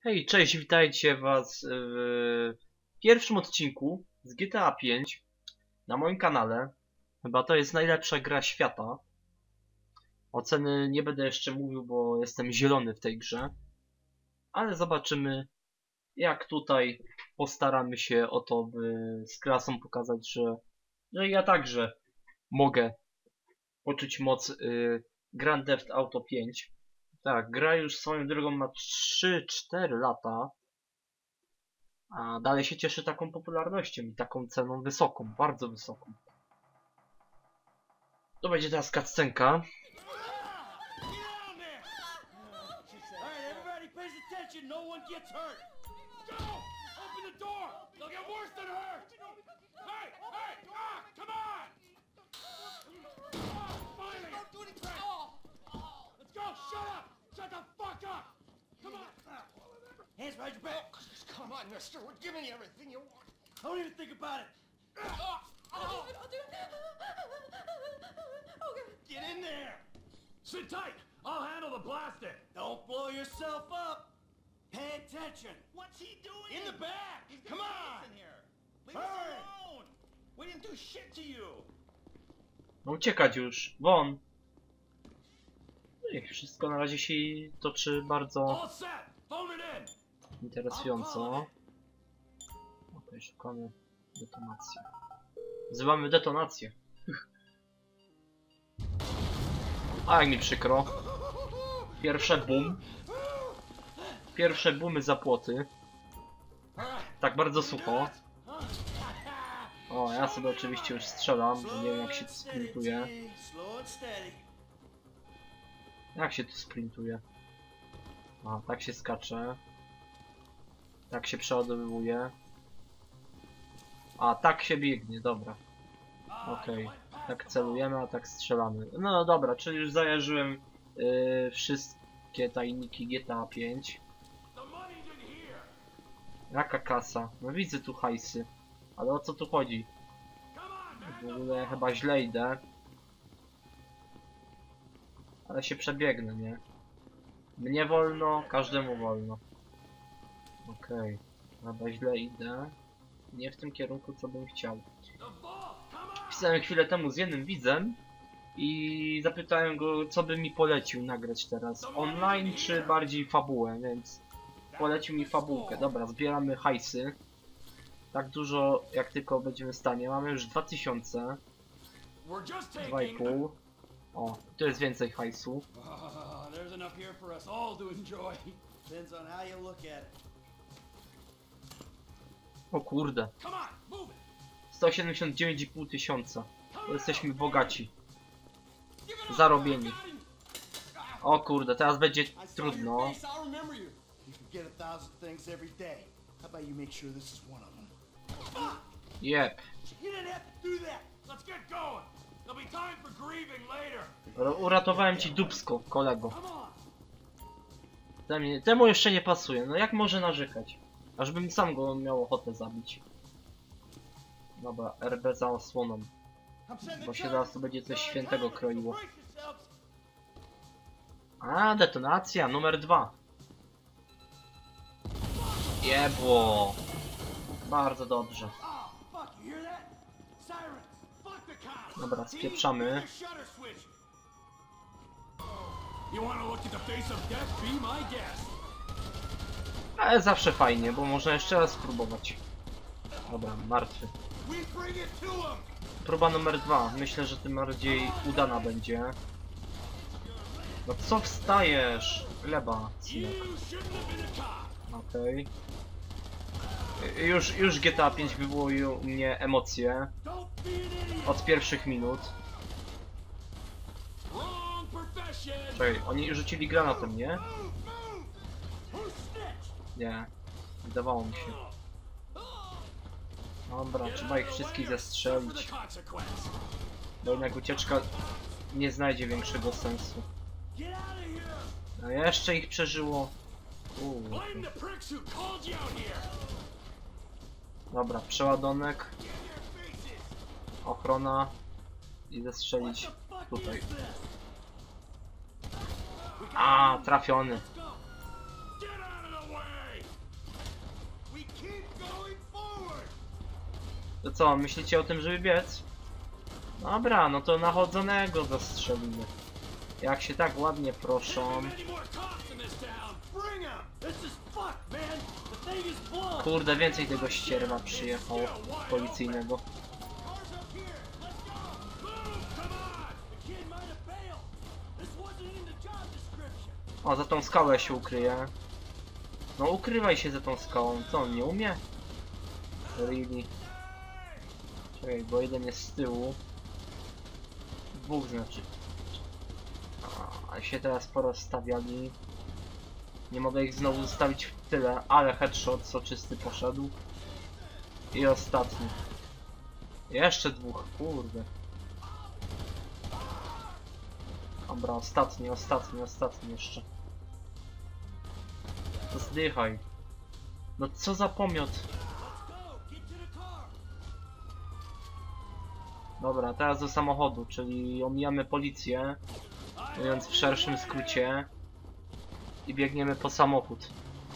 Hej, cześć, witajcie was w pierwszym odcinku z GTA 5 na moim kanale. Chyba to jest najlepsza gra świata. Oceny nie będę jeszcze mówił, bo jestem zielony w tej grze. Ale zobaczymy, jak tutaj postaramy się o to, by z klasą pokazać, że ja także mogę poczuć moc Grand Theft Auto 5. Tak, gra już swoją drogą ma 3-4 lata. A dalej się cieszy taką popularnością i taką ceną wysoką, bardzo wysoką. To będzie teraz cutscenka. Hands behind your back. Come on, mister. We're giving you everything you want. Don't even think about it. I'll do it. Okay. Get in there. Sit tight! I'll handle the blasting! Don't blow yourself up. Pay attention. What's he doing? In the back. Come on. In here. Leave Hurry. us alone! We didn't do shit to you! No uciekać już, won. No i wszystko na razie się toczy bardzo All set! Hold it in! interesująco. Okej, szukamy detonacji. Wzywamy detonację. A jak mi przykro. Pierwsze boom. Pierwsze boomy za płoty. Tak bardzo sucho. O, ja sobie oczywiście już strzelam, bo nie wiem jak się tu sprintuje. Slow and steady. Jak się tu sprintuje? A, tak się skacze. Tak się przeładowuje. A, tak się biegnie, dobra. Okej. Tak celujemy, a tak strzelamy. No dobra, czyli już zajarzyłem wszystkie tajniki GTA 5. The money's in here! Jaka kasa? No widzę tu hajsy. Ale o co tu chodzi? Come on, W ogóle chyba źle idę. Ale się przebiegnę, nie? Mnie wolno, każdemu wolno. Okej. Chyba źle idę. Nie w tym kierunku, co bym chciał. The vault! Come on! Pisałem chwilę temu z jednym widzem i zapytałem go, co by mi polecił nagrać teraz. Online czy bardziej fabułę, więc polecił mi fabułkę. Dobra, zbieramy hajsy. Tak dużo jak tylko będziemy w stanie. Mamy już 2000, We're just taking... 2,5. O, tu jest więcej hajsu. There's enough here for us all to enjoy. Depends on how you look at it. O kurde, Come on, move it! 179,5 tysiąca. To jesteśmy bogaci. Give it up! Zarobieni. I got him. O kurde, teraz będzie I saw trudno. your face, I'll remember you. You forget 1,000 things every day. How about you make sure this is one of them? Jep. You didn't have to do that. Let's get going! There'll be time for grieving later! Uratowałem ci dupsko, kolego. Come on! Temu jeszcze nie pasuje. No jak może narzekać? Ażbym sam go miał ochotę zabić. Dobra, RB za osłoną. Bo się zaraz tu będzie coś świętego kroiło. A, detonacja numer 2. Jebło. Bardzo dobrze. Oh, fuck, you hear that? Sirens. Fuck the cops! Dobra, spieprzamy. Shutter switch! You wanna look at the face of death? Be my guest! Ale zawsze fajnie, bo można jeszcze raz spróbować. Dobra, martwy. We bring it to him! Próba numer 2. Myślę, że tym bardziej udana będzie. No co wstajesz? Gleba, synek. You shouldn't have been a cop! Okej. Już GTA 5 wywołuje u mnie emocje. Don't be an idiot! Od pierwszych minut. Wrong profession! Czekaj, oni rzucili granatem, nie? Who snitched? Nie. Wydawało mi się. Dobra, trzeba ich wszystkich zastrzelić. Bo jednak ucieczka nie znajdzie większego sensu. Get out of here! A jeszcze ich przeżyło. Blame the pricks who called you out here! Dobra, przeładunek, Get your faces! ochrona i zastrzelić tutaj. A, trafiony. Get out of the way! To co, myślicie o tym, żeby biec? Dobra, no to nachodzonego zastrzelimy. Jak się tak ładnie proszą. Any more cops in this town? Bring 'em! This is fucked, man! The thing is blown! Kurde, więcej tego ścierwa przyjechało policyjnego. Cars up here! Let's go! Move! Come on! The kid might have bailed! This wasn't in the job description! O, za tą skałę się ukryje. No ukrywaj się za tą skałą. Co, on nie umie? Really? Czekaj, bo jeden jest z tyłu. Dwóch znaczy. A się teraz porozstawiali. Nie mogę ich znowu zostawić w tyle, ale headshot soczysty poszedł. I ostatni. Jeszcze dwóch, kurde. Dobra, ostatni jeszcze. Zdychaj. No co za pomiot. Dobra, teraz do samochodu, czyli omijamy policję, mówiąc w szerszym skrócie, i biegniemy po samochód.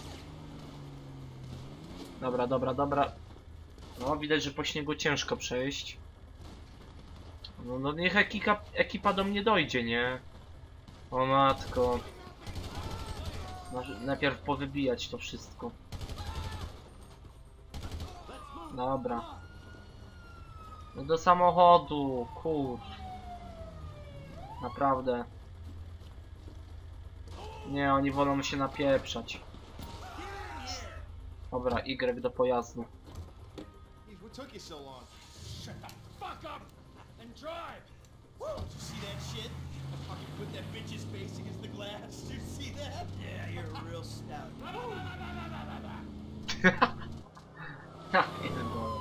Dobra. No, widać, że po śniegu ciężko przejść. No niech ekipa do mnie dojdzie, nie? O matko. Najpierw powybijać to wszystko. Dobra. No do samochodu, kur. Naprawdę. Nie, oni wolą się napieprzać. Dobra, Y do pojazdu. What took you so long? Shut the fuck up and drive! Did you see that shit? I fucking put that bitch's face against the glass. Did you see that? Yeah, you're a real stout. Ha, jeden gol.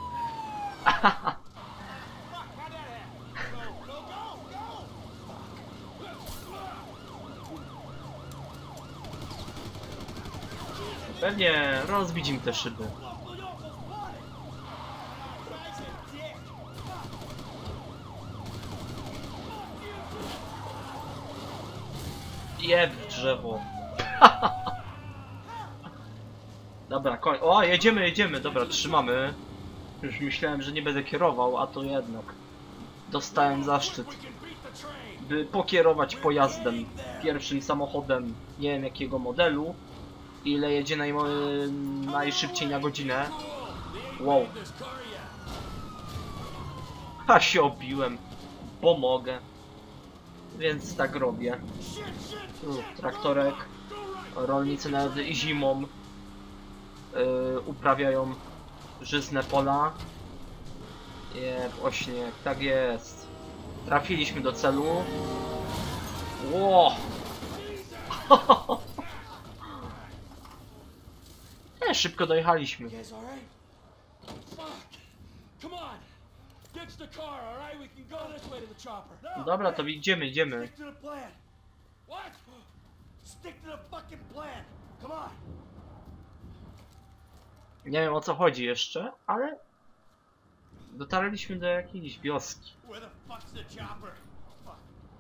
Pewnie rozbić im te szyby. Jeb w drzewo. Dobra, o, jedziemy. Dobra, trzymamy. Już myślałem, że nie będę kierował, a to jednak. Dostałem zaszczyt, by pokierować pojazdem. Pierwszym samochodem, nie wiem jakiego modelu. Ile jedzie najszybciej na godzinę. Wow. Ha, się obiłem. Bo mogę. Więc tak robię. Traktorek. Rolnicy nawet i zimą uprawiają żyzne pola. Ośnieg, tak jest. Trafiliśmy do celu. Ło! Szybko dojechaliśmy. You guys alright? Fuck! Come on! Ditch the car, alright? We can go this way to the chopper. No, Dobra, to idziemy. Stick to the plan. What? Stick to the fucking plan. Come on. Nie wiem o co chodzi jeszcze, ale dotarliśmy do jakiejś wioski. Where the fuck's the chopper? Fuck.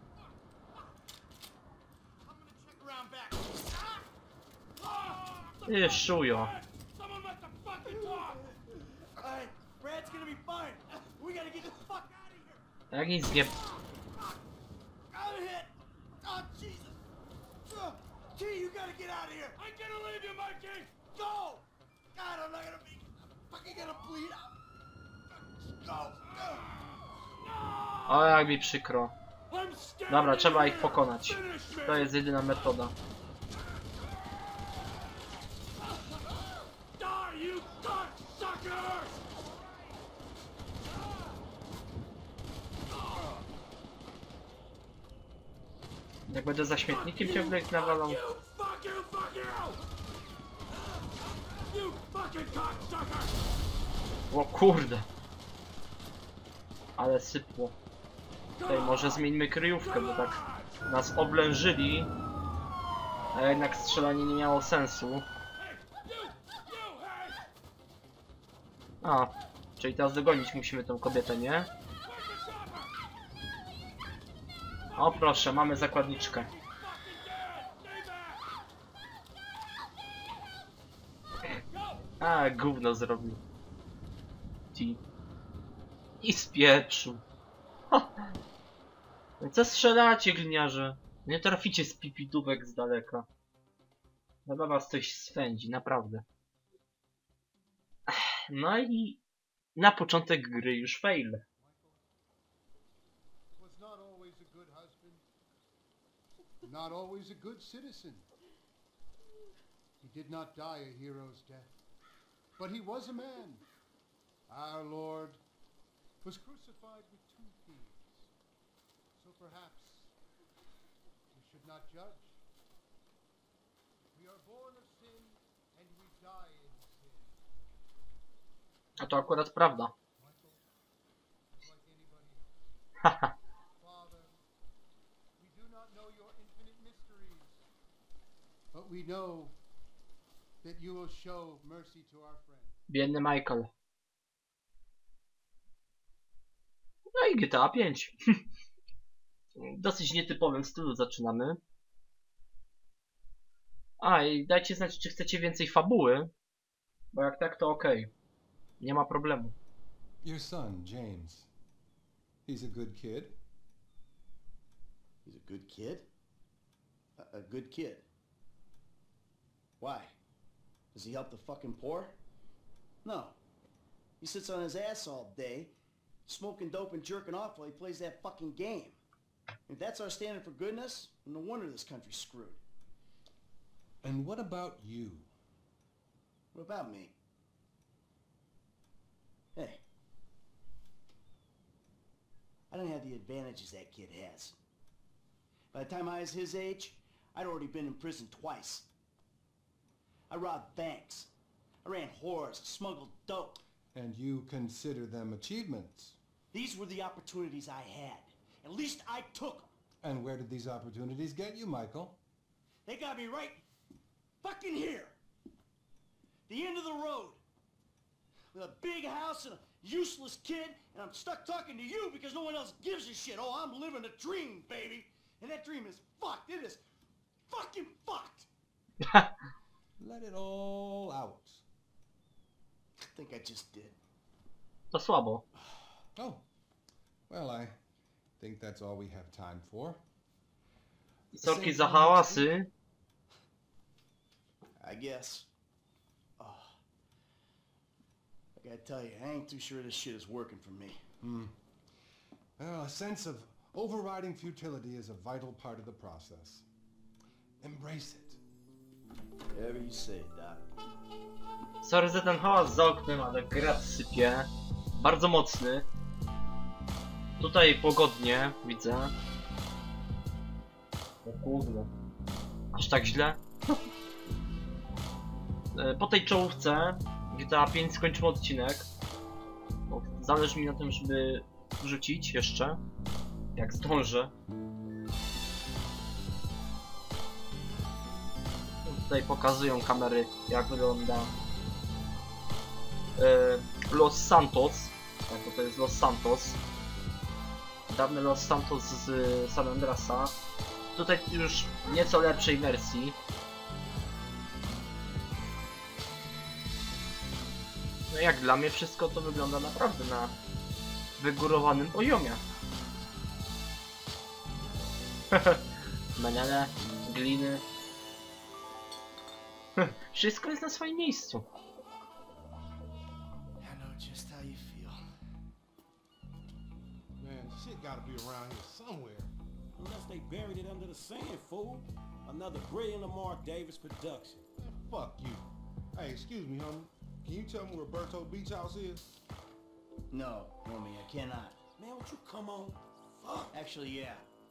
I'm gonna check around back. Ty szujo. Someone must have fucking talked! Alright, Brad's gonna be fine. We gotta get the fuck out of here. Jak nic nie... I'm hit. Oh, Jesus. T, you gotta get out of here. I'm gonna leave you, Mikey! Go. God, I'm not gonna make it. I'm fucking gonna bleed out. Go. O, jak mi przykro. I'm scared. Dobra, trzeba ich pokonać. Finish me. To jest jedyna metoda. Die, you cocksuckers! Jak będę za śmietnikiem ciągle ich nawalał. You fuck you, fuck you! You fucking cocksucker! O kurde. Ale sypło. Tutaj może zmieńmy kryjówkę, bo tak nas oblężyli. A jednak strzelanie nie miało sensu. Hey, you, hey! A, czyli teraz dogonić musimy tą kobietę, nie? Where's the chopper? O proszę, mamy zakładniczkę. Fucking dead! Stay back! Go! A, gówno zrobił. Ci. I spieprzył. Ha. No co strzelacie, gliniarze? Nie traficie z pipidówek z daleka. Chyba was coś swędzi, naprawdę. No i na początek gry już fail. Was not always a good husband, not always a good citizen. He did not die a hero's death, but he was a man. Our Lord was crucified with 2 thieves. So perhaps we should not judge. We are born of sin and we die in sin. A to akurat prawda. Michael is like anybody else. Father, we do not know your infinite mysteries, but we know that you will show mercy to our friend. Biedny Michael. No i GTA 5. W dosyć nietypowym stylu zaczynamy. A i dajcie znać, czy chcecie więcej fabuły. Bo jak tak, to okej. Nie ma problemu. Your son, James. He's a good kid. He's a good kid? A good kid? Why? Does he help the fucking poor? No. He sits on his ass all day, smoking dope and jerking off while he plays that fucking game. If that's our standard for goodness, then no wonder this country's screwed. And what about you? What about me? Hey. I don't have the advantages that kid has. By the time I was his age, I'd already been in prison twice. I robbed banks. I ran whores, smuggled dope. And you consider them achievements. These were the opportunities I had. At least I took them. And where did these opportunities get you, Michael? They got me right fucking here. The end of the road. With a big house and a useless kid, and I'm stuck talking to you because no one else gives a shit. Oh, I'm living a dream, baby. And that dream is fucked. It is fucking fucked. Let it all out. I think I just did. To słabo. Oh. Well, I think that's all we have time for. Sorki za hałasy. I guess. Oh. I gotta tell you, I ain't too sure this shit is working for me. Well, a sense of overriding futility is a vital part of the process. Embrace it. Whatever you say, Doc. Sorry za ten hałas za oknem, ale grat sypie. Bardzo mocny. Tutaj pogodnie, widzę. O kurde. Aż tak źle? Po tej czołówce GTA 5 skończymy odcinek. Bo zależy mi na tym, żeby wrzucić jeszcze. Jak zdążę. Tutaj pokazują kamery, jak wygląda Los Santos. Tak, bo to jest Los Santos. Dawny Los Santos z San Andreasa. Tutaj już w nieco lepszej wersji. No jak dla mnie wszystko to wygląda naprawdę na wygórowanym poziomie. Menele, gliny. Wszystko jest na swoim miejscu. I know just how you feel. Man, shit gotta be around here somewhere. Unless they buried it under the sand, fool. Another brilliant Lamar Davis production. Man, fuck you. Hey, excuse me, homie. Can you tell me where Berto Beach House is? No, homie, I cannot. Man, won't you come on? Fuck. Actually, yeah.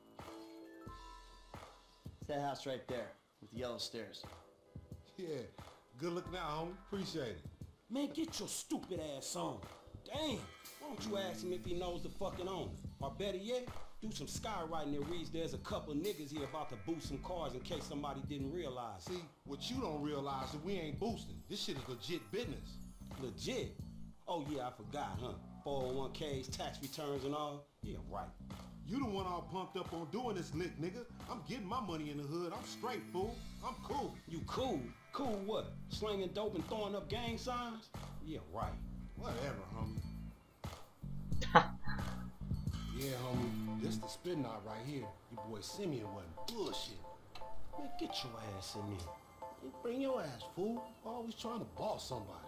It's that house right there, with the yellow stairs. Yeah. Good looking out, homie. Appreciate it. Man, get your stupid ass on. Damn. Why don't you ask him if he knows the fucking owner? Or better yet, do some skywriting that reads there's a couple niggas here about to boost some cars in case somebody didn't realize. See, what you don't realize is we ain't boosting. This shit is legit business. Legit. Oh yeah, I forgot, huh? 401ks, tax returns and all. Yeah, right. You the one all pumped up on doing this lick, nigga. I'm getting my money in the hood. I'm straight, fool. I'm cool. You cool? Cool what? Slinging dope and throwing up gang signs? Yeah, right. Whatever, homie. Yeah, homie, this the spin knot right here. Your boy Simeon wasn't bullshit. Man, get your ass in there. Hey, bring your ass, fool. Always trying to boss somebody.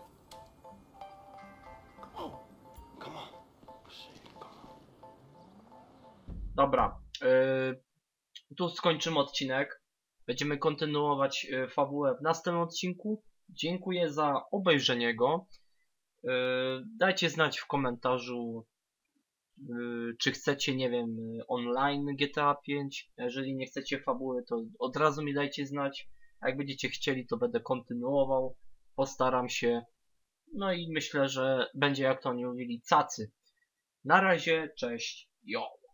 Come on. Come on. Shit, come on. Dobra, tu skończymy odcinek. Będziemy kontynuować fabułę w następnym odcinku. Dziękuję za obejrzenie go. Dajcie znać w komentarzu, czy chcecie, nie wiem, online GTA 5. Jeżeli nie chcecie fabuły, to od razu mi dajcie znać. A jak będziecie chcieli, to będę kontynuował. Postaram się. No i myślę, że będzie, jak to oni mówili, cacy. Na razie, cześć, jo.